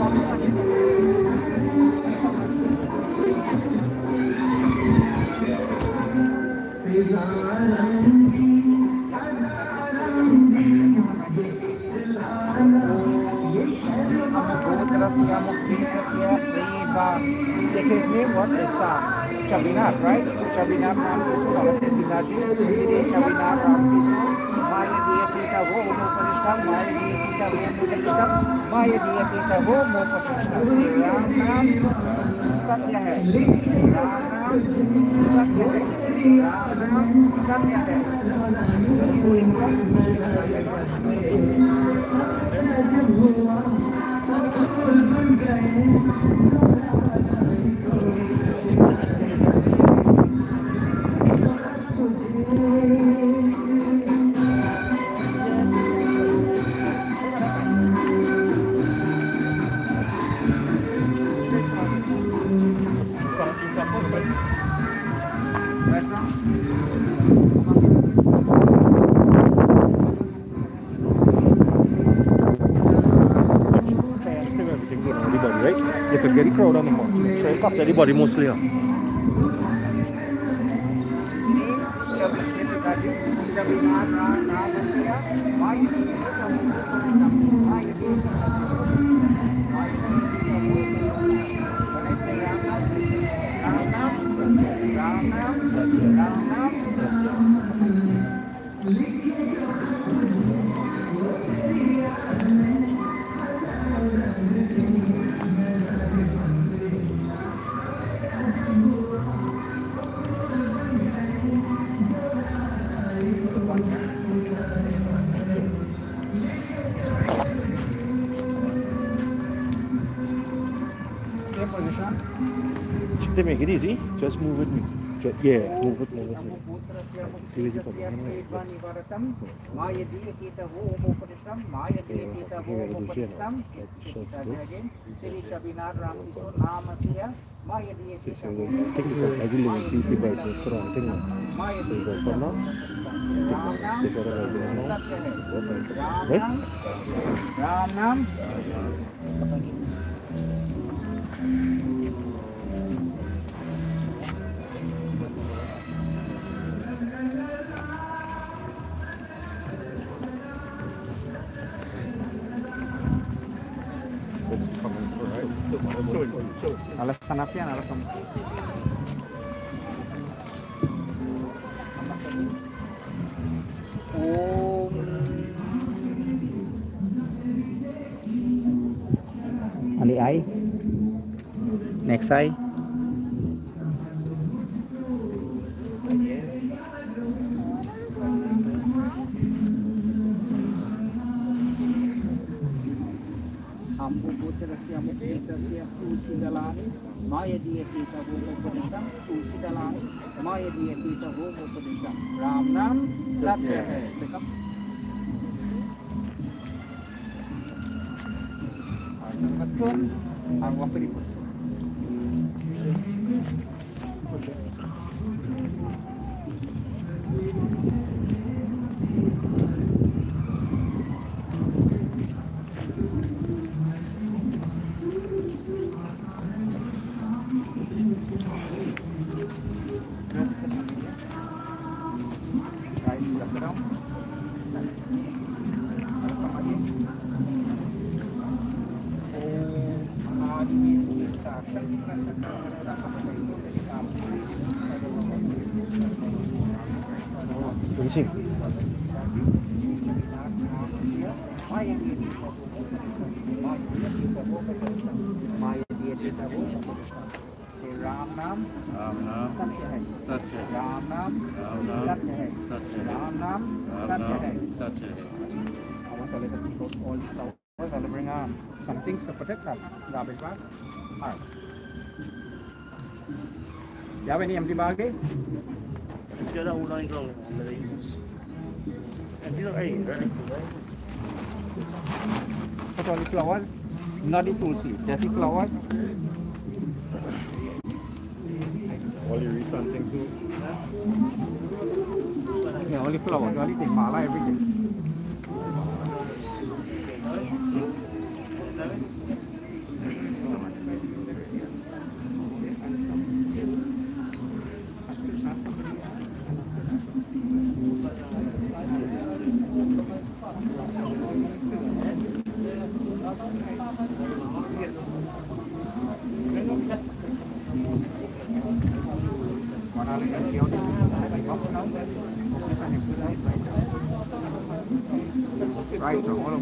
His name was Chabinath, right? Chabinath Ramkissoon or Chabinath. Chabinath Ramkissoon. Maya dia kita wo mo panistam. Maya dia kita wo mo panistam. Maya dia kita wo mo panistam. Ram Nam Satya hai. Ram Nam Satya hai. Ram Nam Satya hai. You could get the crowd on the mount. So you capture the body mostly. They make it easy. Just move with me. Yeah, move with me. See what you put in. Maya dia kita wo mo panistam. Maya dia kita wo mo panistam. Kita again. Sri Chabinath Ramkissoon Namasya. Maya dia kita wo. As you live, see people just for one thing. Maya dia kita wo. Ram Nam. Alas tanap yan, alas tanap. Ali eye. Next eye. Maya dia kita wo mo panistam. Tusi dalani. Maya dia kita wo mo panistam. Ram Nam Satya hai. Pick up. Ashton. Ang wapri po. Finishing. Ram Nam Satya hai. Ram Nam Satya hai. Ram Nam Satya hai. I want to let the people all flowers. I will bring some things to protect them. Garbage bag. Alright. You have any empty bag? Put only flowers, not the tulsi. Just the flowers. All you read something too? Yeah, only flowers, only thing, mala, everything.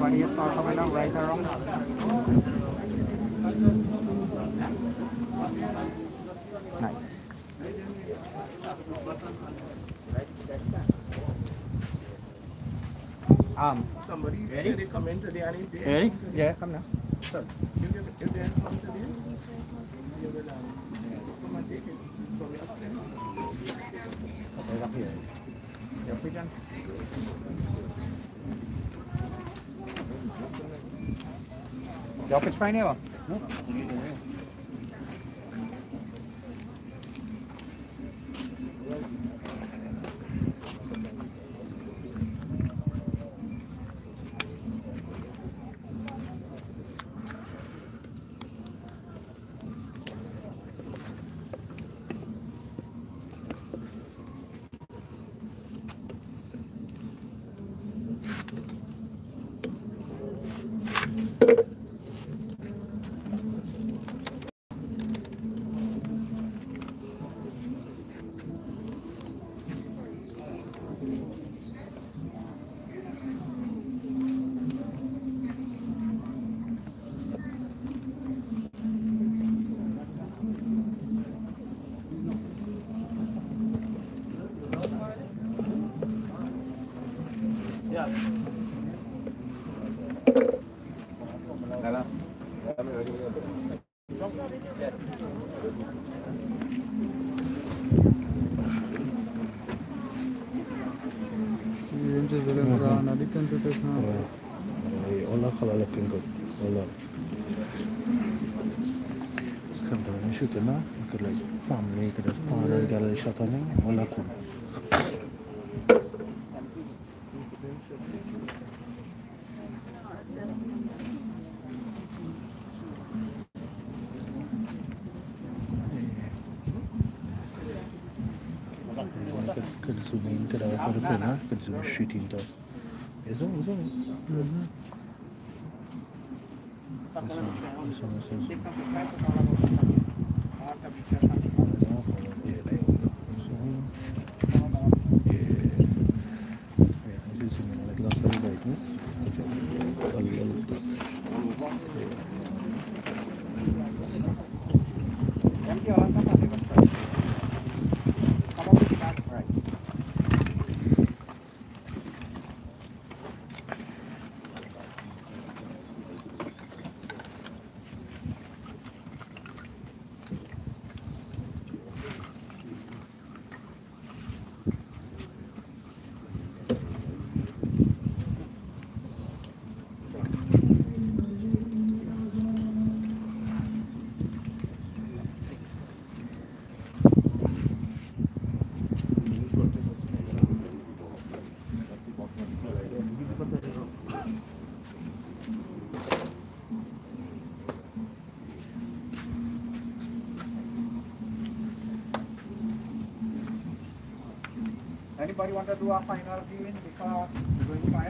Anybody has thought of it, right or wrong? Nice. Somebody said they come in today and he paid. Ready? Yeah, come now. Sir. You give it, if they come today, you will come and take it. So we have to. Okay, up here. You're free, John. The office fine here? No. Hola, color looking good. Hola. Sometimes you shoot enough, you could like family, you could just pan and get a shot on them. Hola, cool. Could zoom into the printer, could zoom straight into it. Is it? Anybody want to do a final viewing before we go to fire?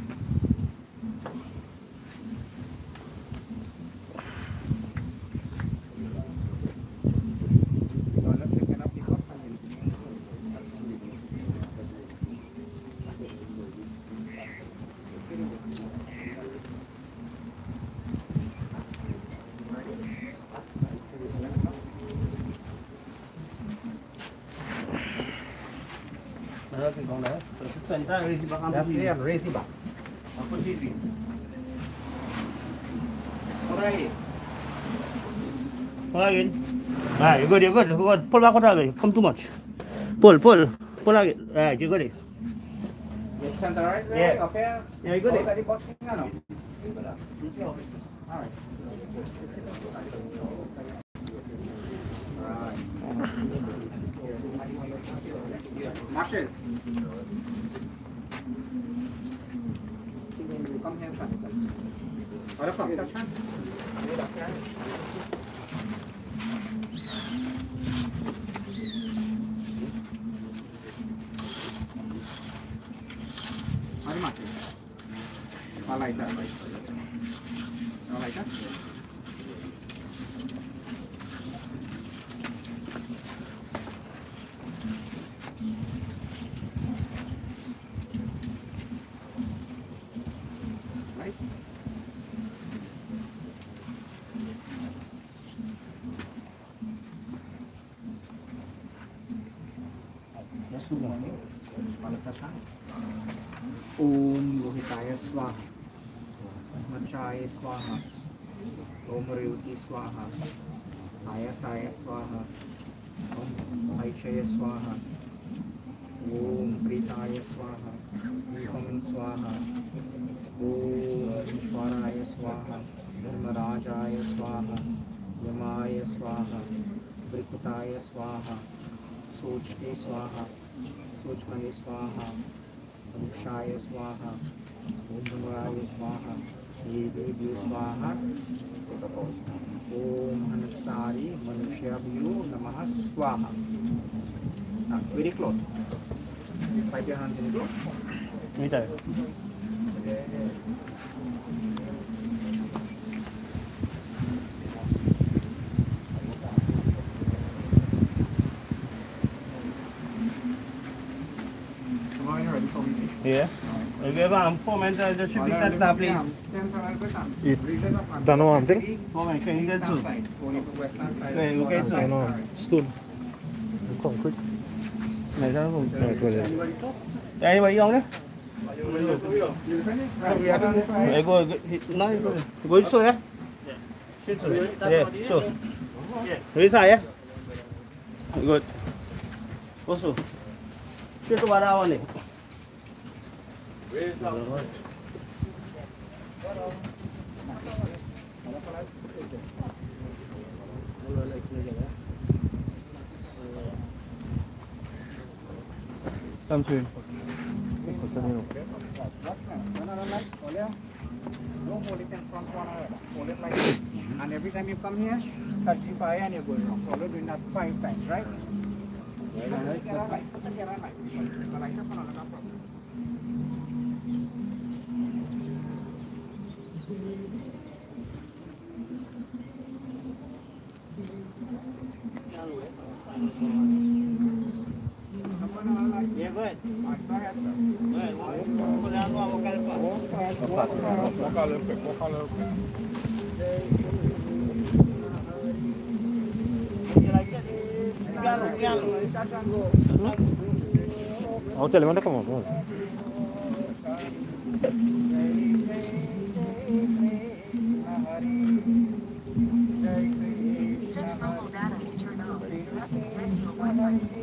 That's the raise the back. Alright. Alright. Ah, you're good. Pull back out. Come too much. Pull out. Right, you're good. Center right there? Yeah. Okay. Yeah, you're good. Alright. Marches. Come here, son. What a fuck, touch hand. How much? I like that. I like that. Right? Om Lohitaya Swaha, Machaya Swaha, Om Reuti Swaha, Ayasaya Swaha, Om Aichaya Swaha, Om Pritaya Swaha, Om Swaha, Om Ishwaraya Swaha, Dharmarajaya Swaha, Yamaya Swaha, Vrikutaya Swaha, Sochte Swaha, Sochmaya Swaha, Shaya Swaha, Om Dhamraya Swaha, Devi Swaha, Om Hanaksari, Manushyabhyo Namaha Swaha. Now, very close. Wipe your hands in the close. Ini tayo. Yeah. Okay, bang. Moment there should be that please. Dano ante? Moment, can you get to? Okay, okay, so. Dano stool. Kom quick. Này sao không? Anybody Anybody on there? Hey, go. Nói go so yeah. Yeah, sure. Ready side yeah. Good. Go so. Shoot to bada one. Something. Don't hold it in front corner. Hold it like this. And every time you come here, touch the fire and you're going wrong. So we're doing that 5 times, right? Yeah, good. Hotel mana kamu? Since mobile data is turned off, send you a Wi-Fi.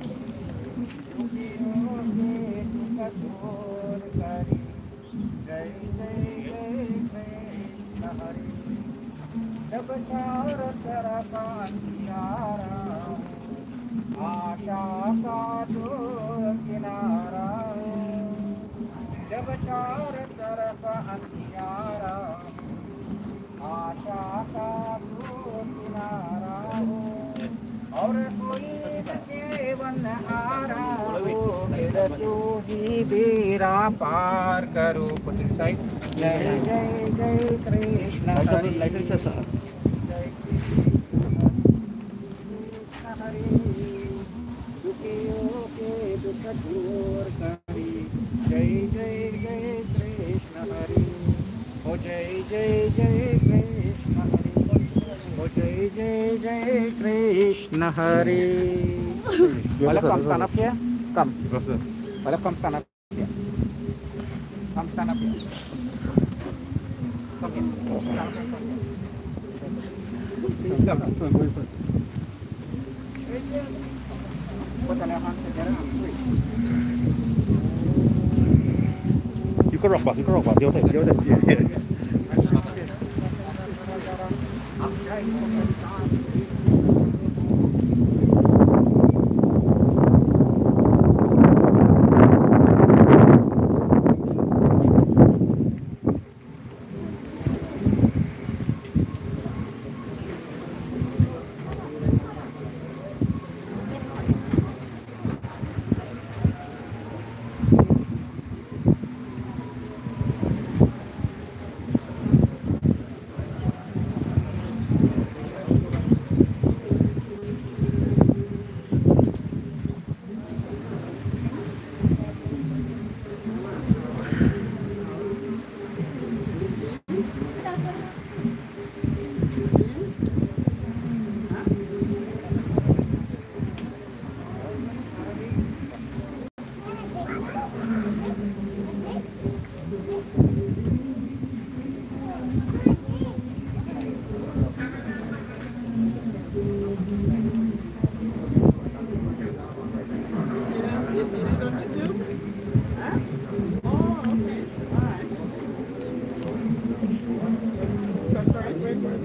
और कोई केवल हारा हो मेरा तू ही बेड़ा पार करो पुत्र साई जय जय जय कृष्ण हरि Lighter sasa. जय कृष्ण हरि दुखियों के दुख दूर करी जय जय जय कृष्ण हरि ओ जय जय जय कृष्ण हरि ओ जय जय जय Krishna Hari Wala come stand up here. Come. Wala come stand up here. Come stand up here. Come here. Stand up here. Put your hands together and pray. You can rock back. Điều thể.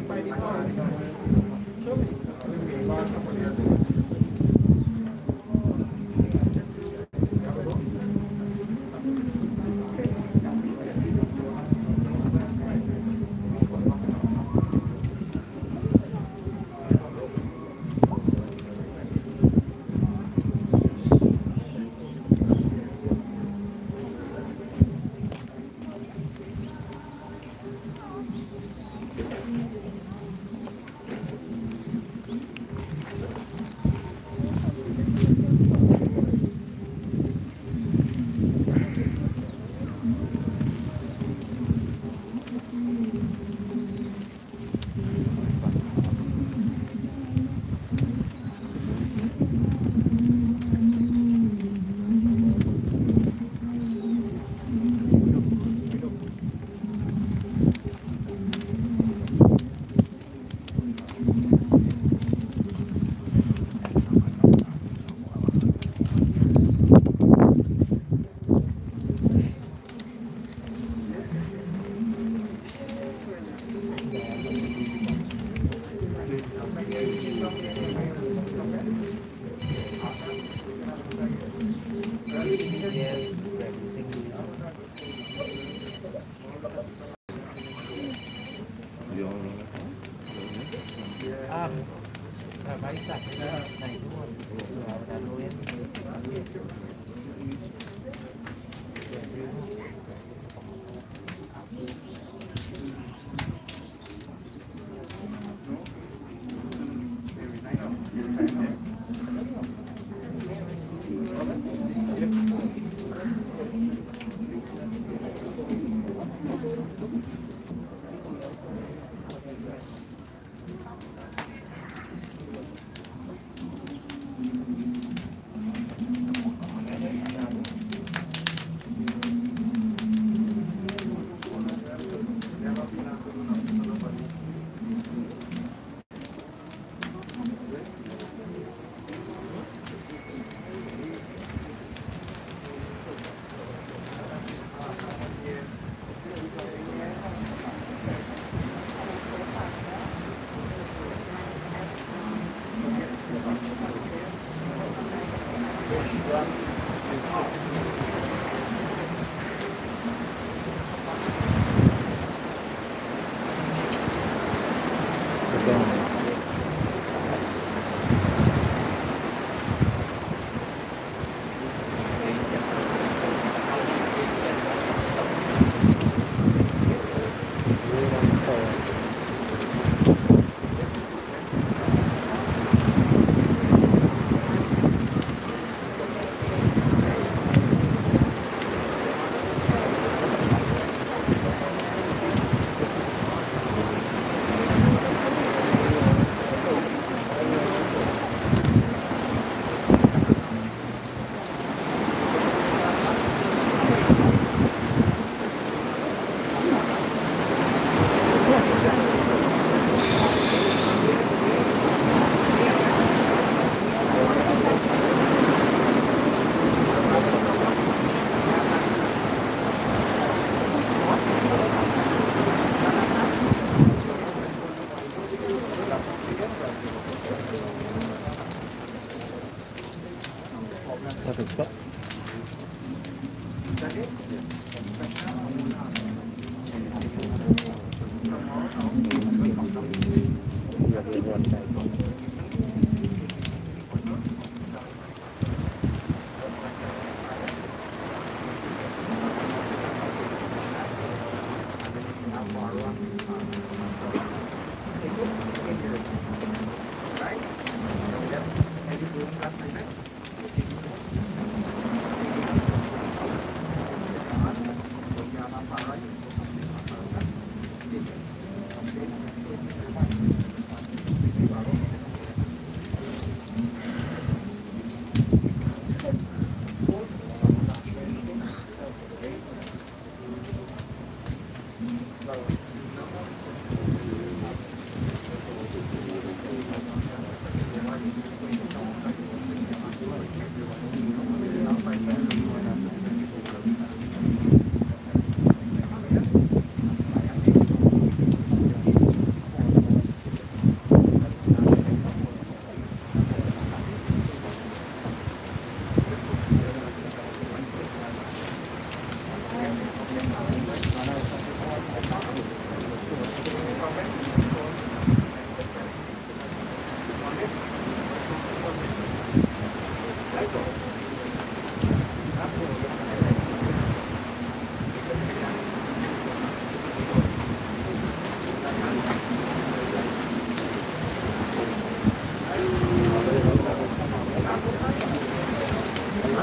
by default. Show me.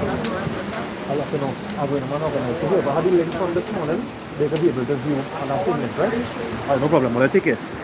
I'll let you know. I'm going to organize. So whoever had the link from this morning, they can be able to view on our payment, right? Alright, no problem. I'll take it.